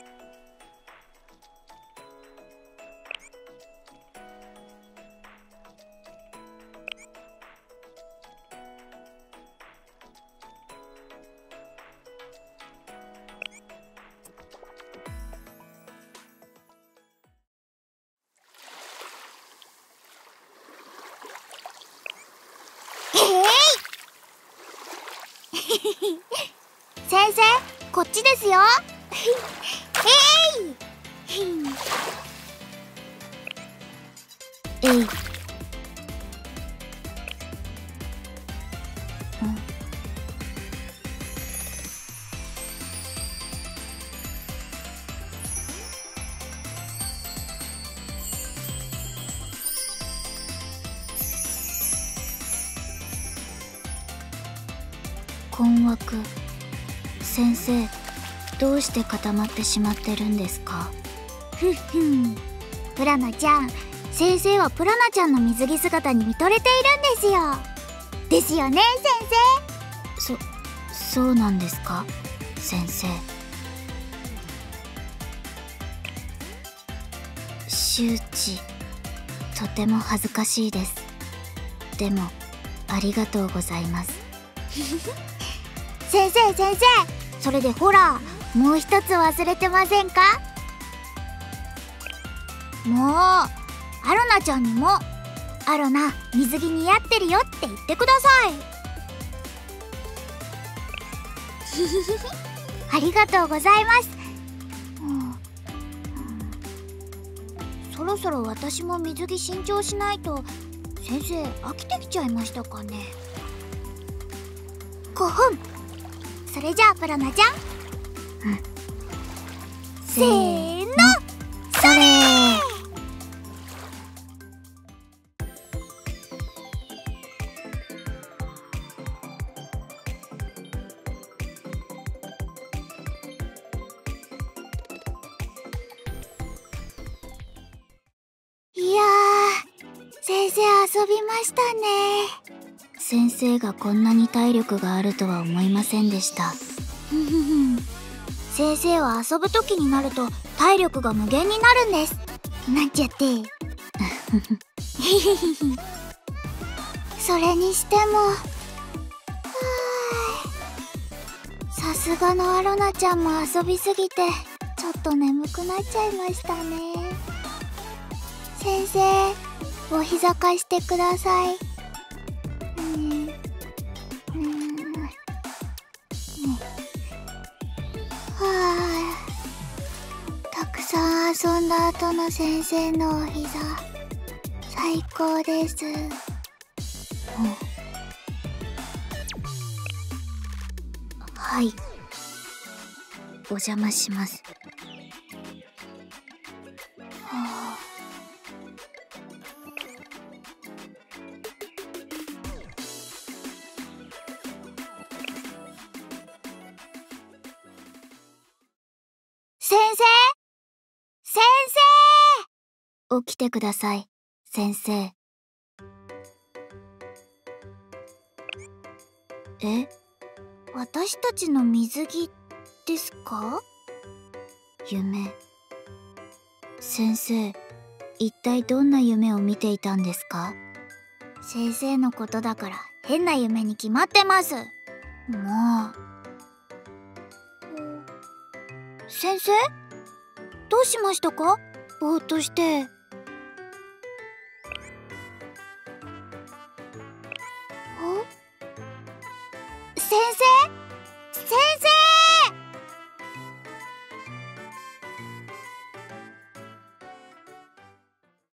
先生、こっちですよ。えい。困惑。先生、どうして固まってしまってるんですか？ プラナちゃん、先生はプラナちゃんの水着姿に見とれているんですよ。ですよね、先生。そうなんですか、先生。周知、とても恥ずかしいです。でもありがとうございます。 先生、それでほら、もう一つ忘れてませんか？もうアロナちゃんにも「アロナ、水着似合ってるよ」って言ってください。ありがとうございます。そろそろ私も水着新調しないと。先生、飽きてきちゃいましたかね。5分。それじゃあプラナちゃん、せーの、それ。いやー、先生遊びましたね。 先生がこんなに体力があるとは思いませんでした。 先生は遊ぶ時になると体力が無限になるんです。なんちゃって。それにしても、さすがのアロナちゃんも遊びすぎてちょっと眠くなっちゃいましたね。先生、お膝貸してください。たくさん遊んだ後の先生のお膝、最高です。 はい、お邪魔します。 先生、先生、起きてください、先生。え？ 私たちの水着ですか？ 夢。先生、一体どんな夢を見ていたんですか？ 先生のことだから変な夢に決まってます。もう。先生？どうしましたか？ぼーっとして。先生！